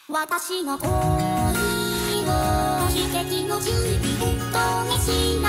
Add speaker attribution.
Speaker 1: 私の恋を奇跡の準備で試し